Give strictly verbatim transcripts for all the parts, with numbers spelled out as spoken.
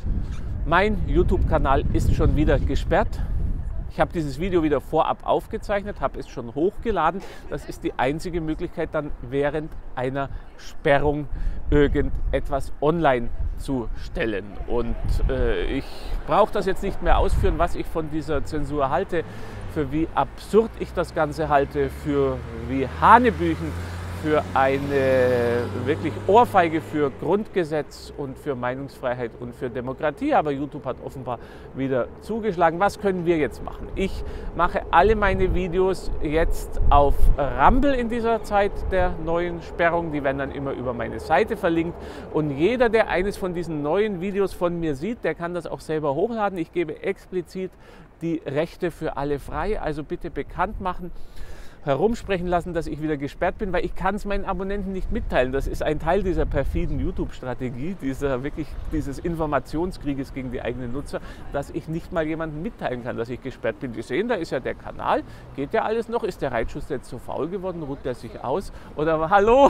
Mein YouTube-Kanal ist schon wieder gesperrt. Ich habe dieses Video wieder vorab aufgezeichnet, habe es schon hochgeladen. Das ist die einzige Möglichkeit, dann während einer Sperrung irgendetwas online zu stellen. Und äh, ich brauche das jetzt nicht mehr ausführen, was ich von dieser Zensur halte, für wie absurd ich das Ganze halte, für wie hanebüchen, für eine wirklich Ohrfeige für Grundgesetz und für Meinungsfreiheit und für Demokratie. Aber YouTube hat offenbar wieder zugeschlagen. Was können wir jetzt machen? Ich mache alle meine Videos jetzt auf Rumble in dieser Zeit der neuen Sperrung. Die werden dann immer über meine Seite verlinkt. Und jeder, der eines von diesen neuen Videos von mir sieht, der kann das auch selber hochladen. Ich gebe explizit die Rechte für alle frei. Also bitte bekannt machen, herumsprechen lassen, dass ich wieder gesperrt bin, weil ich kann es meinen Abonnenten nicht mitteilen. Das ist ein Teil dieser perfiden YouTube-Strategie, dieser wirklich dieses Informationskrieges gegen die eigenen Nutzer, dass ich nicht mal jemandem mitteilen kann, dass ich gesperrt bin. Die sehen, da ist ja der Kanal, geht ja alles noch, ist der Reitschuster jetzt so faul geworden, ruht der sich aus? Oder hallo,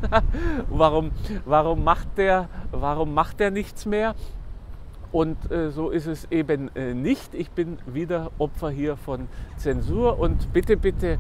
warum, warum, macht der, warum macht der nichts mehr? Und äh, so ist es eben äh, nicht. Ich bin wieder Opfer hier von Zensur und bitte, bitte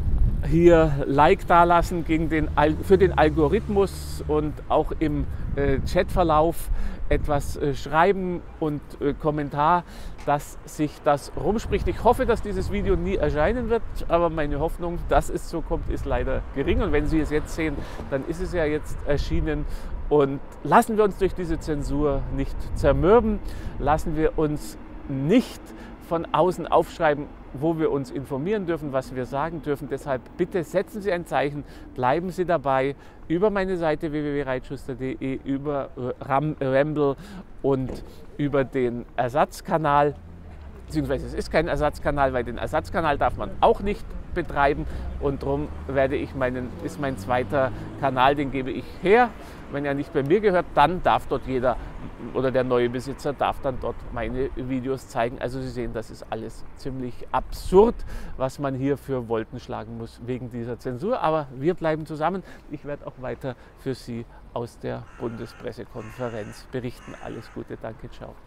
hier Like dalassen gegen den, für den Algorithmus und auch im äh, Chatverlauf etwas äh, schreiben und äh, Kommentar, dass sich das rumspricht. Ich hoffe, dass dieses Video nie erscheinen wird, aber meine Hoffnung, dass es so kommt, ist leider gering. Und wenn Sie es jetzt sehen, dann ist es ja jetzt erschienen. Und lassen wir uns durch diese Zensur nicht zermürben, lassen wir uns nicht von außen aufschreiben, wo wir uns informieren dürfen, was wir sagen dürfen. Deshalb bitte setzen Sie ein Zeichen, bleiben Sie dabei über meine Seite w w w punkt reitschuster punkt de, über Rumble und über den Ersatzkanal. Beziehungsweise es ist kein Ersatzkanal, weil den Ersatzkanal darf man auch nicht betreiben und darum werde ich meinen, ist mein zweiter Kanal, den gebe ich her. Wenn er nicht bei mir gehört, dann darf dort jeder oder der neue Besitzer darf dann dort meine Videos zeigen. Also Sie sehen, das ist alles ziemlich absurd, was man hier für Wolken schlagen muss wegen dieser Zensur. Aber wir bleiben zusammen. Ich werde auch weiter für Sie aus der Bundespressekonferenz berichten. Alles Gute, danke, ciao.